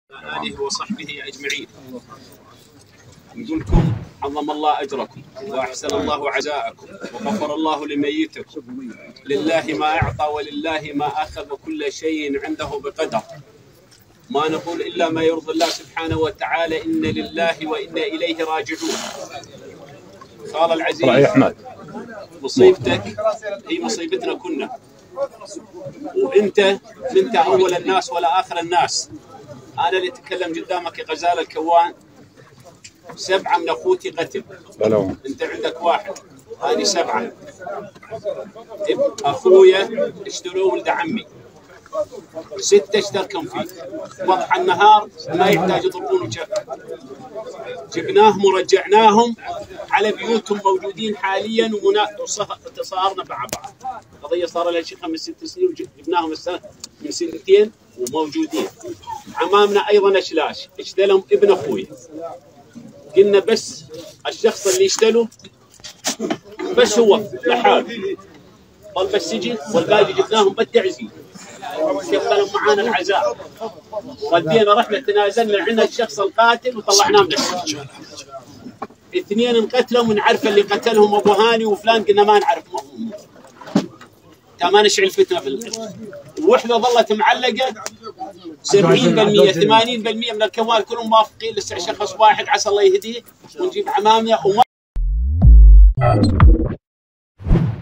آله وصحبه أجمعين. نقول لكم عظم الله أجركم وأحسن الله عزاءكم وغفر الله لميتكم. لله ما أعطى ولله ما أخذ وكل شيء عنده بقدر. ما نقول إلا ما يرضي الله سبحانه وتعالى. إن لله وإنا إليه راجعون. قال العزيز مصيبتك هي مصيبتنا كنا، وانت اول الناس ولا اخر الناس. انا اللي اتكلم قدامك يا غزال الكوان. 7 من اخوتي قتل، انت عندك 1، هذه 7. اخويا اشتروه ولد عمي، 6 اشتركوا فيه. وضح النهار ما يحتاج يضربون وجه. جبناهم ورجعناهم على بيوتهم، موجودين حاليا وتصارنا مع بعض. قضيه صار لها شيء 5 6 سنين، وجبناهم من 2 وموجودين. عمامنا ايضا اشلاش، اشتلهم ابن اخوي. قلنا بس الشخص اللي اشتله بس هو لحاله طلب السجن، والباقي جبناهم بالتعزيز. كملوا معانا العزاء، ودينا رحنا تنازلنا عند الشخص القاتل وطلعناه من السجن. 2 انقتلوا، ونعرف اللي قتلهم ابو هاني وفلان، قلنا ما نعرف ما نشعل فتنه في القتل. ووحده ظلت معلقه 70% 80% من الكوان كلهم موافقين، لسه شخص واحد عسى الله يهديه ونجيب عمامنا